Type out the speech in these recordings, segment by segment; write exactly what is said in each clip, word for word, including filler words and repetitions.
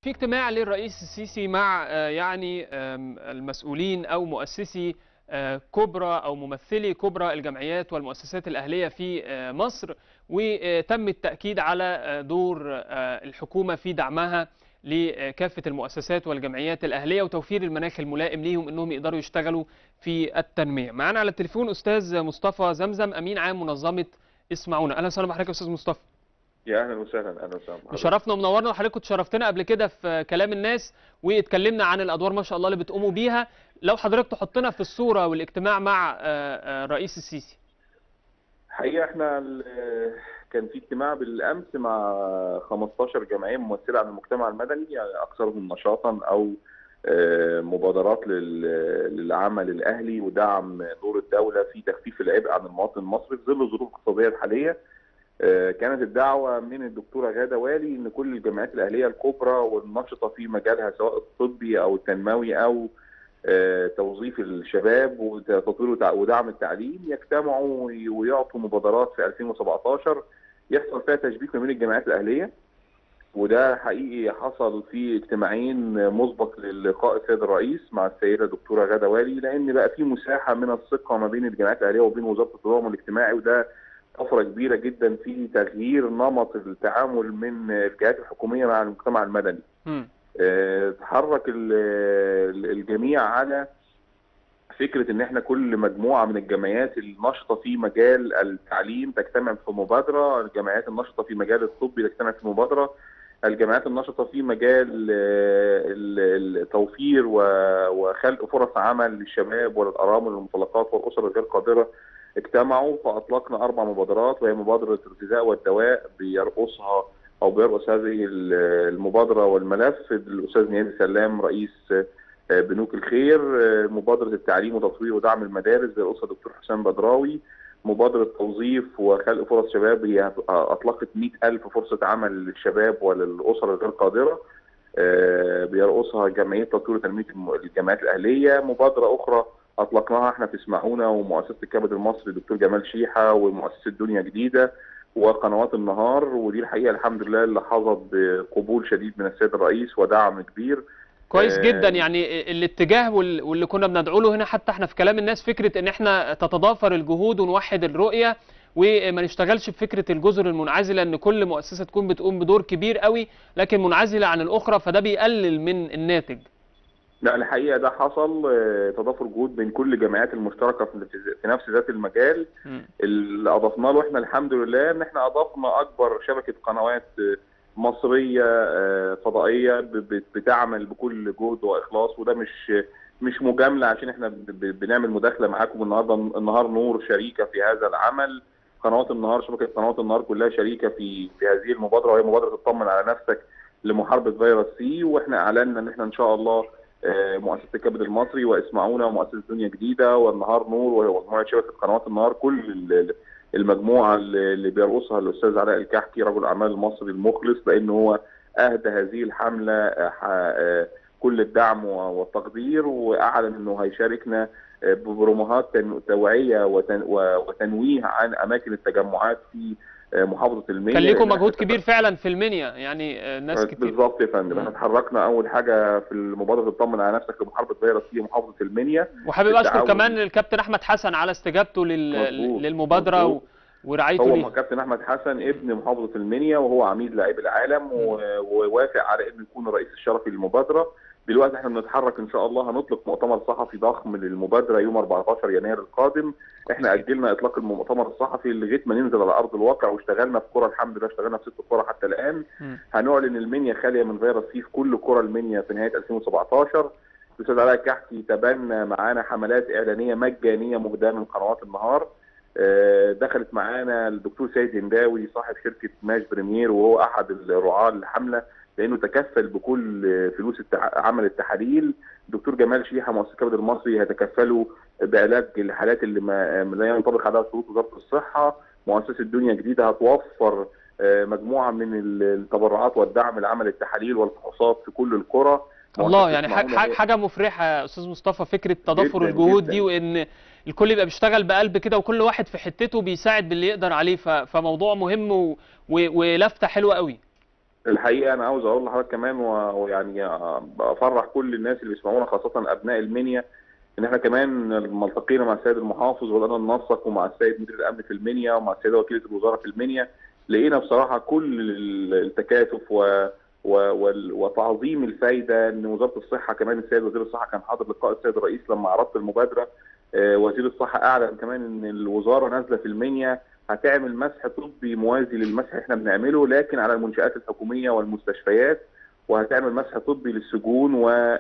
في اجتماع للرئيس السيسي مع آه، يعني آم، المسؤولين أو مؤسسي آه، كبرى أو ممثلي كبرى الجمعيات والمؤسسات الأهلية في آه، مصر، وتم التأكيد على آه، دور آه، الحكومة في دعمها لكافة المؤسسات والجمعيات الأهلية وتوفير المناخ الملائم ليهم أنهم يقدروا يشتغلوا في التنمية. معنا على التليفون أستاذ مصطفى زمزم، أمين عام منظمة اسمعونا. أهلا وسهلا بحضرتك يا أستاذ مصطفى. يا اهلا وسهلا. اهلا وسهلا بحضرتك. مشرفنا ومنورنا، وحضرتك كنت شرفتنا قبل كده في كلام الناس واتكلمنا عن الادوار ما شاء الله اللي بتقوموا بيها. لو حضرتك تحطنا في الصوره والاجتماع مع آه، آه، رئيس السيسي. حقيقه احنا ال- كان في اجتماع بالامس مع خمستاشر جمعيه ممثله عن المجتمع المدني، يعني اكثرهم نشاطا او آه، مبادرات لل- للعمل الاهلي ودعم دور الدوله في تخفيف العبء عن المواطن المصري في ظل الظروف الاقتصاديه الحاليه. آه، كانت الدعوه من الدكتوره غاده والي ان كل الجمعيات الاهليه الكبرى والنشطه في مجالها سواء الطبي او التنموي او آه، توظيف الشباب وتطوير ودعم التعليم يجتمعوا ويعطوا مبادرات في ألفين وسبعتاشر يحصل فيها تشبيك ما بين الجمعيات الاهليه. وده حقيقي حصل في اجتماعين مسبق للقاء السيد الرئيس مع السيده دكتوره غاده والي، لان بقى في مساحه من الثقه ما بين الجمعيات الاهليه وبين وزاره التضامن الاجتماعي، وده طفره كبيره جدا في تغيير نمط التعامل من الجهات الحكوميه مع المجتمع المدني. م. آه، تحرك ال- الجميع على فكره ان احنا كل مجموعه من الجمعيات النشطه في مجال التعليم تجتمع في مبادره، الجمعيات النشطه في مجال الطب تجتمع في مبادره، الجمعيات النشطه في مجال آه، ال- التوفير و- وخلق فرص عمل للشباب وللارامل والمطلقات والاسر الغير قادره اجتمعوا، فاطلقنا اربع مبادرات، وهي مبادره الغذاء والدواء بيرقصها او بيرقص هذه المبادره والملف الاستاذ نيادي سلام رئيس بنوك الخير، مبادره التعليم وتطوير ودعم المدارس بيرقصها الدكتور حسام بدراوي، مبادره توظيف وخلق فرص شباب هي اطلقت مئة ألف فرصه عمل للشباب وللاسر الغير قادره بيرقصها جمعيه تطوير وتنميه الجامعات الاهليه. مبادره اخرى اطلقناها احنا في اسمعونا ومؤسسه الكبد المصري دكتور جمال شيحه ومؤسسه دنيا جديده وقنوات النهار، ودي الحقيقه الحمد لله اللي حظت بقبول شديد من السيد الرئيس ودعم كبير. كويس جدا. يعني الاتجاه وال- واللي كنا بندعو له هنا حتى احنا في كلام الناس، فكره ان احنا تتضافر الجهود ونوحد الرؤيه وما نشتغلش بفكره الجزر المنعزله، ان كل مؤسسه تكون بتقوم بدور كبير قوي لكن منعزله عن الاخرى، فده بيقلل من الناتج. لا الحقيقه ده حصل تضافر جهود بين كل الجمعيات المشتركه في في نفس ذات المجال. م. اللي اضفنا له احنا الحمد لله ان احنا اضفنا اكبر شبكه قنوات مصريه فضائيه بتعمل بكل جهد واخلاص، وده مش مش مجامله عشان احنا بنعمل مداخله معاكم النهارده. النهار نور شريكه في هذا العمل، قنوات النهار شبكه قنوات النهار كلها شريكه في في هذه المبادره، وهي مبادره اطمن على نفسك لمحاربه فيروس سي. واحنا اعلنا ان احنا ان شاء الله مؤسسه الكبد المصري واسمعونا ومؤسسه دنيا جديده والنهار نور ومجموعه شبكه قنوات النهار، كل المجموعه اللي بيرقصها الاستاذ علاء الكحكي رجل الاعمال المصري المخلص، لان هو اهدى هذه الحمله كل الدعم والتقدير، واعلن انه هيشاركنا ببروموهات توعيه وتنويه عن اماكن التجمعات في محافظه المنيا. كان لكم مجهود كبير فعلا في المنيا، يعني ناس كتير. بالظبط يا فندم. احنا اتحركنا اول حاجه في المبادره اطمن على نفسك لمحاربه فيروس سي محافظه المنيا. وحابب اشكر كمان الكابتن احمد حسن على استجابته لل... للمبادره و... ورعايته هو ليه. كابتن احمد حسن ابن محافظه المنيا وهو عميد لاعبي العالم ووافق على انه يكون الرئيس الشرفي للمبادره. دلوقتي احنا بنتحرك ان شاء الله، هنطلق مؤتمر صحفي ضخم للمبادره يوم أربعتاشر يناير القادم. احنا اجلنا اطلاق المؤتمر الصحفي لغايه ما ننزل على ارض الواقع، واشتغلنا في قرى الحمد لله، اشتغلنا في ست قرى حتى الان. م. هنعلن المنيا خاليه من فيروس سي في كل قرى المنيا في نهايه ألفين وسبعتاشر. الاستاذ علاء الكحكي تبنى معانا حملات اعلانيه مجانيه مهداه من قنوات النهار. دخلت معانا الدكتور سيد هنداوي صاحب شركه ماش بريمير وهو احد الرعاه الحمله، لانه تكفل بكل فلوس التح... عمل التحاليل. الدكتور جمال شيحه مؤسسه الكبد المصري هيتكفلوا بعلاج الحالات اللي ما لا ينطبق عليها شروط وزاره الصحه. مؤسسه الدنيا جديده هتوفر مجموعه من التبرعات والدعم لعمل التحاليل والفحوصات في كل القرى. الله، يعني حاجه مفرحه يا استاذ مصطفى، فكره تضافر الجهود دي، وان الكل يبقى بيشتغل بقلب كده وكل واحد في حتته بيساعد باللي يقدر عليه، فموضوع مهم ولفته حلوه قوي. الحقيقه انا عاوز اقول لحضرتك كمان ويعني افرح كل الناس اللي بيسمعونا خاصه ابناء المنيا ان احنا كمان لما التقينا مع السيد المحافظ وبدانا ننسق ومع السيد مدير الامن في المنيا ومع السيده وكيله الوزاره في المنيا، لقينا بصراحه كل التكاتف و وتعظيم الفايده ان وزاره الصحه كمان السيد وزير الصحه كان حاضر لقاء السيد الرئيس لما عرضت المبادره. وزير الصحه اعلن كمان ان الوزاره نازله في المنيا هتعمل مسح طبي موازي للمسح اللي احنا بنعمله لكن على المنشآت الحكوميه والمستشفيات، وهتعمل مسح طبي للسجون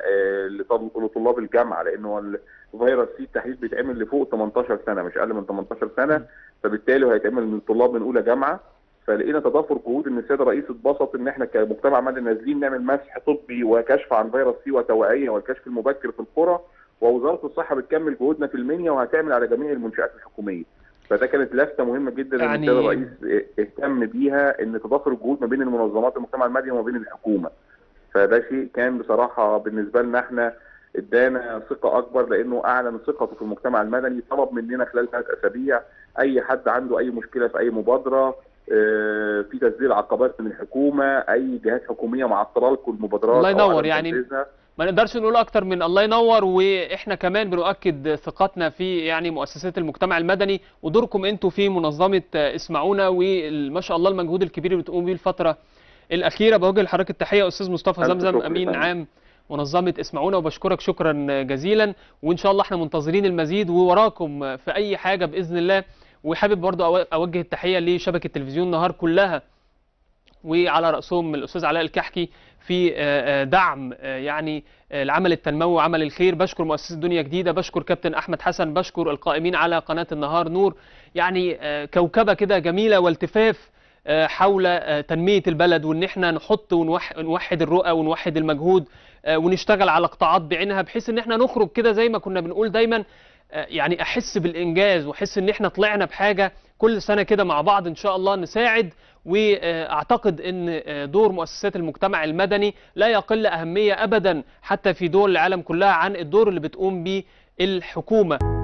ولطلاب الجامعه لانه الفيروس سي التحديد بيتعمل لفوق ثمانية عشر سنه مش اقل من ثمانية عشر سنه، فبالتالي هيتعمل من طلاب من اولى جامعه. فلقينا تضافر جهود ان السيد الرئيس اتبسط ان احنا كمجتمع مدني نازلين نعمل مسح طبي وكشف عن فيروس سي وتوعيه والكشف المبكر في القرى، ووزاره الصحه بتكمل جهودنا في المنيا وهتعمل على جميع المنشآت الحكوميه. فده كانت لفته مهمه جدا يعني ان السيد الرئيس اهتم بيها ان تضافر الجهود ما بين المنظمات المجتمع المدني وما بين الحكومه. فده شيء كان بصراحه بالنسبه لنا احنا ادانا ثقه اكبر لانه اعلن ثقته في المجتمع المدني، طلب مننا خلال ثلاث اسابيع اي حد عنده اي مشكله في اي مبادره في تسجيل عقبات من الحكومه، اي جهات حكوميه معطله لكم المبادرات. الله ينور، يعني ما نقدرش نقول اكتر من الله ينور. واحنا كمان بنؤكد ثقتنا في يعني مؤسسات المجتمع المدني ودوركم انتم في منظمه اسمعونا وما شاء الله المجهود الكبير اللي بتقوموا بيه الفتره الاخيره. بوجه لحضرتك التحيه استاذ مصطفى زمزم امين عام منظمه اسمعونا، وبشكرك شكرا جزيلا، وان شاء الله احنا منتظرين المزيد ووراكم في اي حاجه باذن الله. وحابب برضو اوجه التحيه لشبكه تلفزيون النهار كلها وعلى راسهم الاستاذ علاء الكحكي في دعم يعني العمل التنموي وعمل الخير. بشكر مؤسسه دنيا جديده، بشكر كابتن احمد حسن، بشكر القائمين على قناه النهار نور، يعني كوكبه كده جميله والتفاف حول تنميه البلد وان احنا نحط ونوحد الرؤى ونوحد المجهود ونشتغل على قطاعات بعينها بحيث ان احنا نخرج كده زي ما كنا بنقول دايما، يعني احس بالانجاز واحس ان احنا طلعنا بحاجه كل سنه كده مع بعض ان شاء الله نساعد. واعتقد ان دور مؤسسات المجتمع المدني لا يقل اهميه ابدا حتى في دول العالم كلها عن الدور اللي بتقوم به الحكومه.